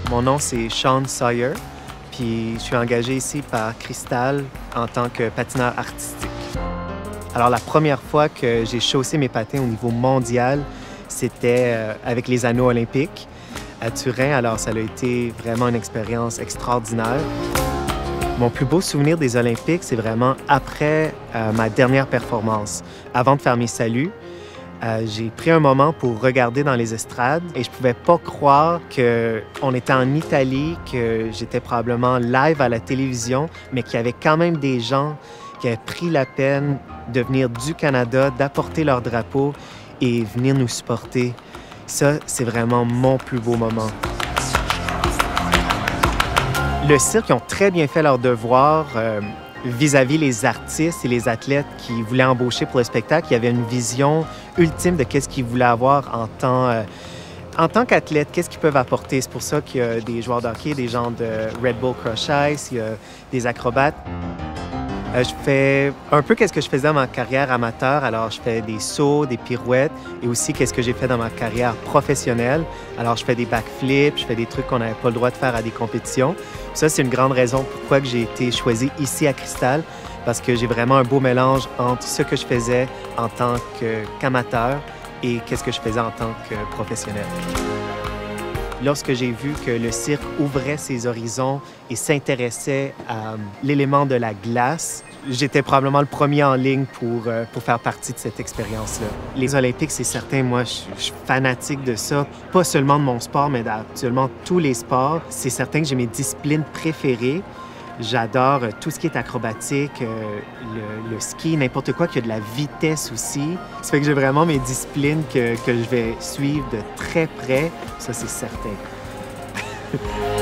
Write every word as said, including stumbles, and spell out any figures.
Mon nom, c'est Sean Sawyer, puis je suis engagé ici par Cristal en tant que patineur artistique. Alors, la première fois que j'ai chaussé mes patins au niveau mondial, c'était euh, avec les anneaux olympiques à Turin. Alors, ça a été vraiment une expérience extraordinaire. Mon plus beau souvenir des Olympiques, c'est vraiment après euh, ma dernière performance. Avant de faire mes saluts, euh, j'ai pris un moment pour regarder dans les estrades et je pouvais pas croire qu'on était en Italie, que j'étais probablement live à la télévision, mais qu'il y avait quand même des gens qui avaient pris la peine de venir du Canada, d'apporter leur drapeau et venir nous supporter. Ça, c'est vraiment mon plus beau moment. Le cirque, ils ont très bien fait leur devoir euh, vis-à-vis les artistes et les athlètes qui voulaient embaucher pour le spectacle. Il y avait une vision ultime de qu'est-ce qu'ils voulaient avoir en tant, euh, en tant qu'athlète, qu'est-ce qu'ils peuvent apporter. C'est pour ça qu'il y a des joueurs de hockey, des gens de Red Bull Crush Ice, il y a des acrobates. Euh, je fais un peu qu'est-ce que je faisais dans ma carrière amateur. Alors, je fais des sauts, des pirouettes et aussi qu'est-ce que j'ai fait dans ma carrière professionnelle. Alors, je fais des backflips, je fais des trucs qu'on n'avait pas le droit de faire à des compétitions. Ça, c'est une grande raison pourquoi j'ai été choisi ici à Cristal, parce que j'ai vraiment un beau mélange entre ce que je faisais en tant qu'amateur et qu'est-ce que je faisais en tant que professionnel. Lorsque j'ai vu que le cirque ouvrait ses horizons et s'intéressait à l'élément de la glace, j'étais probablement le premier en ligne pour, euh, pour faire partie de cette expérience-là. Les Olympiques, c'est certain, moi, je, je suis fanatique de ça. Pas seulement de mon sport, mais d'actuellement tous les sports. C'est certain que j'ai mes disciplines préférées. J'adore tout ce qui est acrobatique, euh, le, le ski, n'importe quoi qui a de la vitesse aussi. Ça fait que j'ai vraiment mes disciplines que, que je vais suivre de très près. Ça, c'est certain.